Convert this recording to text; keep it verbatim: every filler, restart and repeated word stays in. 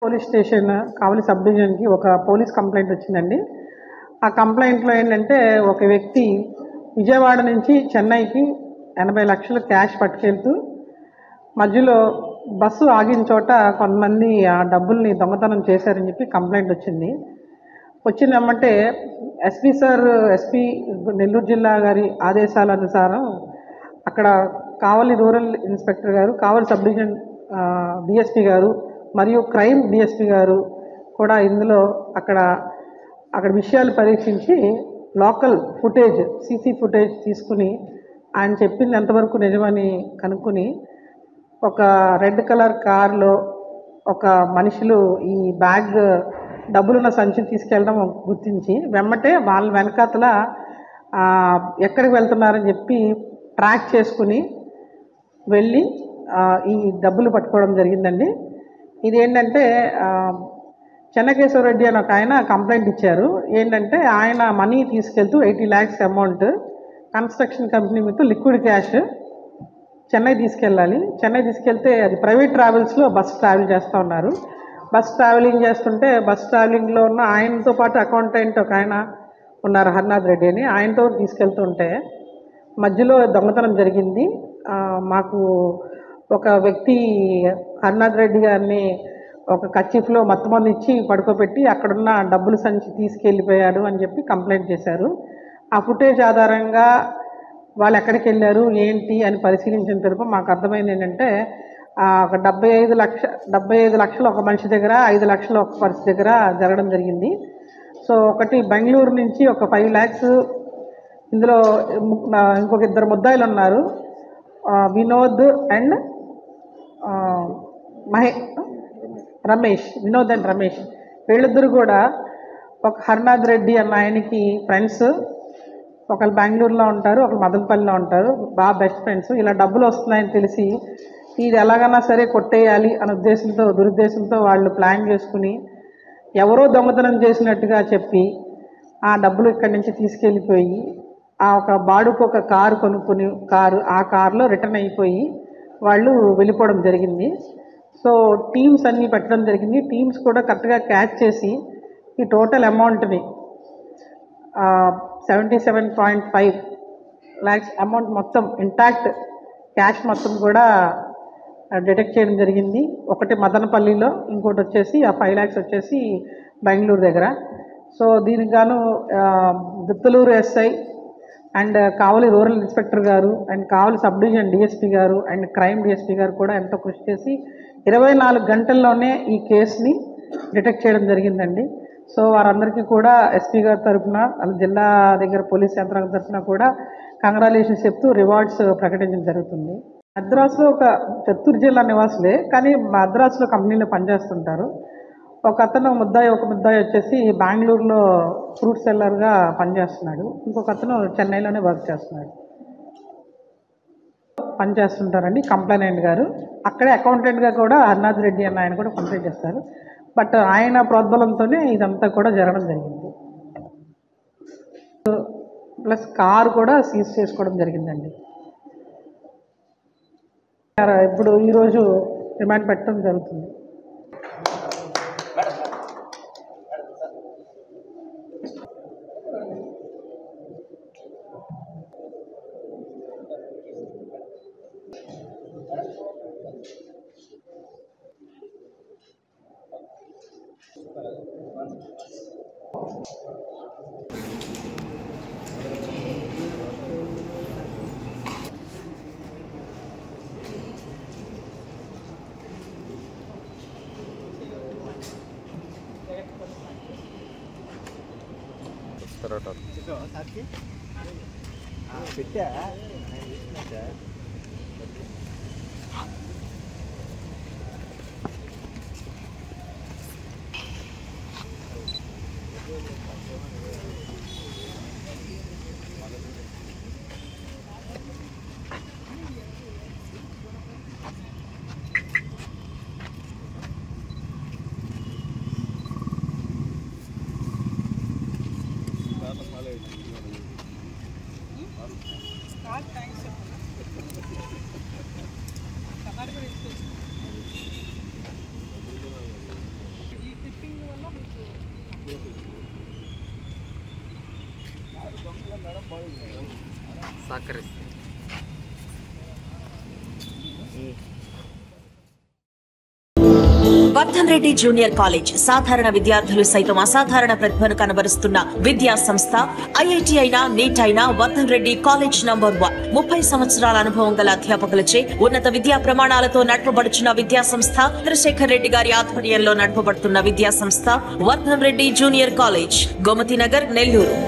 Police station కావలి sub డివిజన్కి ఒక police complaint వచ్చిందండి. ఆ కంప్లైంట్లో ఏంటంటే ఒక వ్యక్తి విజయవాడ నుంచి చెన్నైకి ఎనభై లక్షలు క్యాష్ పట్టుకెళ్తూ మధ్యలో బస్సు ఆగిన చోట కొంతమంది ఆ డబ్బుల్ని దొంగతనం చేశారని చెప్పి కంప్లైంట్ వచ్చింది. వచ్చిందమ్మంటే ఎస్పీ సార్ ఎస్పీ నెల్లూరు జిల్లా గారి ఆదేశాల అనుసారం అక్కడ కావలి రూరల్ ఇన్స్పెక్టర్ గారు, కావలి సబ్ డివిజన్ డిఎస్పీ గారు మరియు క్రైమ్ డిఎస్పీ గారు కూడా ఇందులో అక్కడ అక్కడ విషయాలు పరీక్షించి లోకల్ ఫుటేజ్ సీసీ ఫుటేజ్ తీసుకుని ఆయన చెప్పింది ఎంతవరకు నిజమని కనుక్కొని ఒక రెడ్ కలర్ కార్లో ఒక మనుషులు ఈ బ్యాగ్ డబ్బులున్న సంచిని తీసుకెళ్ళడం గుర్తించి వెమ్మటే వాళ్ళ వెనకాతల ఎక్కడికి వెళ్తున్నారని చెప్పి ట్రాక్ చేసుకుని వెళ్ళి ఈ డబ్బులు పట్టుకోవడం జరిగిందండి. ఇది ఏంటంటే చెన్నకేశ్వరరెడ్డి అని ఒక ఆయన కంప్లైంట్ ఇచ్చారు. ఏంటంటే ఆయన మనీ తీసుకెళ్తూ eighty lakhs amount construction company మీద లిక్విడ్ క్యాష్ చెన్నై తీసుకెళ్ళాలి. చెన్నై తీసుకెళ్తే అది ప్రైవేట్ ట్రావెల్స్లో బస్ ట్రావెల్ చేస్తూ ఉన్నారు. బస్ ట్రావెలింగ్ చేస్తుంటే బస్ ట్రావెలింగ్లో ఉన్న ఆయనతో పాటు అకౌంటెంట్ ఒక ఆయన ఉన్నారు, హర్నాథ్ రెడ్డి అని, ఆయనతో తీసుకెళ్తుంటే మధ్యలో దొంగతనం జరిగింది. మాకు ఒక వ్యక్తి హర్నాథ్ రెడ్డి గారిని ఒక కచ్చిఫ్లో మత్తుమంది ఇచ్చి పడుకోబెట్టి అక్కడున్న డబ్బులు సంచి తీసుకెళ్ళిపోయాడు అని చెప్పి కంప్లైంట్ చేశారు. ఆ ఫుటేజ్ ఆధారంగా వాళ్ళు ఎక్కడికి వెళ్ళారు ఏంటి అని పరిశీలించిన తరపు మాకు అర్థమైంది ఏంటంటే ఒక డెబ్బై ఐదు లక్ష డెబ్బై ఐదు లక్షలు ఒక మనిషి దగ్గర, ఐదు లక్షలు ఒక పరిస్థితి దగ్గర జరగడం జరిగింది. సో ఒకటి బెంగళూరు నుంచి ఒక ఫైవ్ ల్యాక్స్ ఇందులో ఇంకొక ఇద్దరు ముద్దాయిలు ఉన్నారు, వినోద్ అండ్ మహే రమేష్ వినోద్ అండ్ రమేష్ వీళ్ళిద్దరు కూడా ఒక హర్నాథ్ రెడ్డి అన్న ఆయనకి ఫ్రెండ్స్. ఒకళ్ళు బెంగళూరులో ఉంటారు, ఒకళ్ళు మదనపల్లిలో ఉంటారు, బాగా బెస్ట్ ఫ్రెండ్స్. ఇలా డబ్బులు వస్తున్నాయని తెలిసి ఇది ఎలాగైనా సరే కొట్టేయాలి అనే ఉద్దేశంతో దురుద్దేశంతో వాళ్ళు ప్లాన్ చేసుకుని ఎవరో దొంగతనం చేసినట్టుగా చెప్పి ఆ డబ్బులు ఇక్కడి నుంచి తీసుకెళ్ళిపోయి ఆ ఒక బాడుకు ఒక కారు కొనుక్కొని కారు ఆ కారులో రిటర్న్ అయిపోయి వాళ్ళు వెళ్ళిపోవడం జరిగింది. సో టీమ్స్ అన్నీ పెట్టడం జరిగింది. టీమ్స్ కూడా కరెక్ట్గా క్యాచ్ చేసి ఈ టోటల్ అమౌంట్ని seventy seven point five lakhs amount మొత్తం ఇంటాక్ట్ క్యాష్ మొత్తం కూడా డిటెక్ట్ చేయడం జరిగింది. ఒకటి మదనపల్లిలో, ఇంకోటి వచ్చేసి ఆ ఫైవ్ ల్యాక్స్ వచ్చేసి బెంగళూరు దగ్గర. సో దీనికి గాను Duttaluru SI and Kavali rural inspector గారు and Kavali sub division DSP గారు అండ్ క్రైమ్ డిఎస్పీ గారు కూడా ఎంతో కృషి చేసి ఇరవై నాలుగు గంటల్లోనే ఈ కేసుని డిటెక్ట్ చేయడం జరిగిందండి. సో వారందరికీ కూడా ఎస్పీ గారి తరఫున జిల్లా దగ్గర పోలీస్ యంత్రాంగం తరఫున కూడా కంగ్రాచులేషన్స్ చెప్తూ రివార్డ్స్ ప్రకటించడం జరుగుతుంది. మద్రాసులో ఒక చిత్తూరు జిల్లా నివాసులే కానీ మద్రాసులో కంపెనీలో పనిచేస్తుంటారు. ఒక అతను ముద్దాయి ఒక ముద్దాయి వచ్చేసి బెంగళూరులో ఫ్రూట్ సెల్లర్గా పనిచేస్తున్నాడు. ఇంకొక అతను చెన్నైలోనే వర్క్ చేస్తున్నాడు పనిచేస్తుంటారండి కంప్లైనెంట్ గారు. అక్కడే అకౌంటెంట్గా కూడా హర్నాథ్ రెడ్డి అన్న ఆయన కూడా కంప్లైంట్ చేస్తారు. బట్ ఆయన ప్రోద్బలంతోనే ఇదంతా కూడా జరగడం జరిగింది. ప్లస్ కారు కూడా సీజ్ చేసుకోవడం జరిగిందండి. ఇప్పుడు ఈరోజు రిమాండ్ పెట్టడం జరుగుతుంది. పెట్టా వర్ధన్ రెడ్డి జూనియర్ కాలేజ్ సాధారణ విద్యార్థులు సైతం అసాధారణ ప్రతిభను కనబరుస్తున్న విద్యా సంస్థ. ఐఐటి అయినా నీట్ అయినా Vardhan Reddy college number one. ముప్పై సంవత్సరాల అనుభవం గల అధ్యాపకులచే ఉన్నత విద్యా ప్రమాణాలతో నడపబడుచున్న విద్యా సంస్థ. చంద్రశేఖర్ రెడ్డి గారి ఆధ్వర్యంలో నడపబడుతున్న విద్యా సంస్థ వర్ధన్ రెడ్డి జూనియర్ కాలేజ్, గోమతి నగర్, నెల్లూరు.